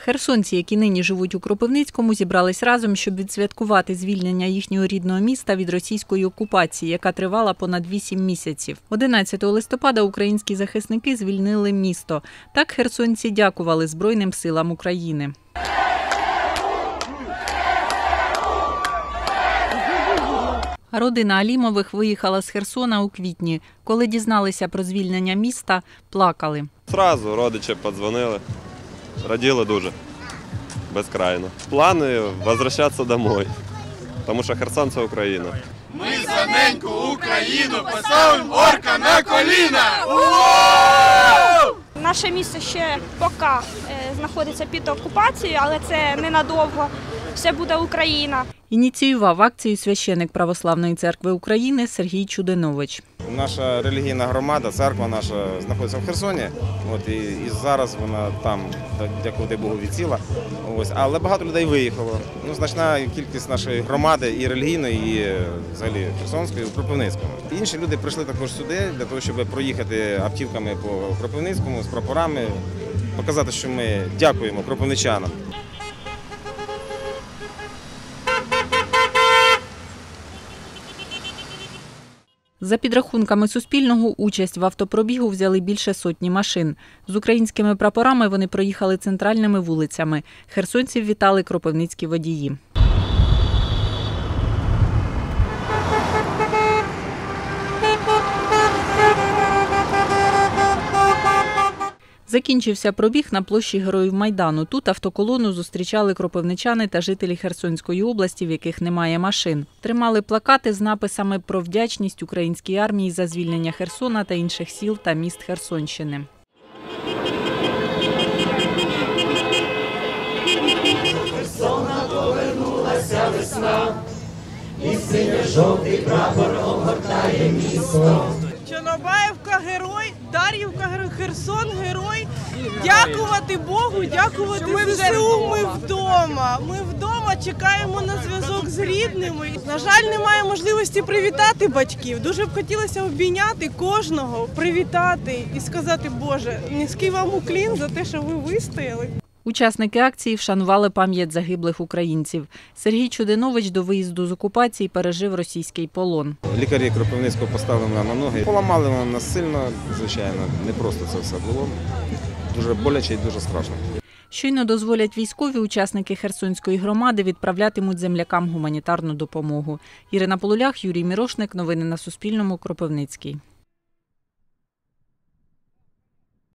Херсонці, які нині живуть у Кропивницькому, зібрались разом, щоб відсвяткувати звільнення їхнього рідного міста від російської окупації, яка тривала понад 8 місяців. 11 листопада українські захисники звільнили місто. Так херсонці дякували Збройним силам України. Родина Алімових виїхала з Херсона у квітні. Коли дізналися про звільнення міста, плакали. Зразу родичі подзвонили, раділи дуже, безкрайно. Плани – повертатися додому, тому що Херсон – це Україна. Ми за неньку Україну поставимо орка на коліна! Наше місто ще поки знаходиться під окупацією, але це ненадовго. Все буде Україна. Ініціював акцію священик Православної церкви України Сергій Чудинович. Наша релігійна громада, церква наша знаходиться в Херсоні, і зараз вона там, дякувати Богу, відсіла. Але багато людей виїхало. Значна кількість нашої громади і релігійної, і взагалі Херсонської, у Кропивницькому. Інші люди прийшли також сюди для того, щоб проїхати автівками по Кропивницькому з прапорами, показати, що ми дякуємо кропивничанам. За підрахунками Суспільного, участь в автопробігу взяли більше сотні машин. З українськими прапорами вони проїхали центральними вулицями. Херсонців вітали кропивницькі водії. Закінчився пробіг на площі Героїв Майдану. Тут автоколону зустрічали кропивничани та жителі Херсонської області, в яких немає машин. Тримали плакати з написами про вдячність українській армії за звільнення Херсона та інших сіл та міст Херсонщини. Херсона повернулася весна, і синьо-жовтий прапор огортає місто. Чорнобаївка – герой, Дар'ївка – герой, Херсон – герой. Дякувати Богу, дякувати ЗСУ, ми вдома. Ми вдома чекаємо на зв'язок з рідними. На жаль, немає можливості привітати батьків. Дуже б хотілося обійняти кожного, привітати і сказати: Боже, низький вам уклін за те, що ви вистояли. Учасники акції вшанували пам'ять загиблих українців. Сергій Чудинович до виїзду з окупації пережив російський полон. Лікарі Кропивницького поставили мене на ноги. Поламали мене нас сильно, звичайно, не просто це все було. Дуже боляче і дуже страшно. Щойно дозволять військові, учасники Херсонської громади відправлятимуть землякам гуманітарну допомогу. Ірина Полулях, Юрій Мірошник. Новини на Суспільному. Кропивницький.